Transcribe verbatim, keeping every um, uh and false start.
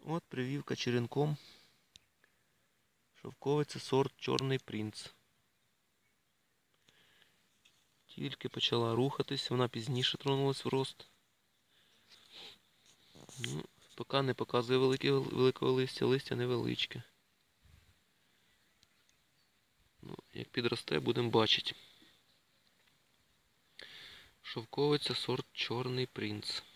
От прививка черенком. Шовковиця сорт Чорний принц. Тільки почала рухатись, вона пізніше тронулась в рост. Ну, поки не показує велике, великого листя, листя невеличке. Ну, як підросте, будемо бачити. Шовковиця сорт Чорний принц.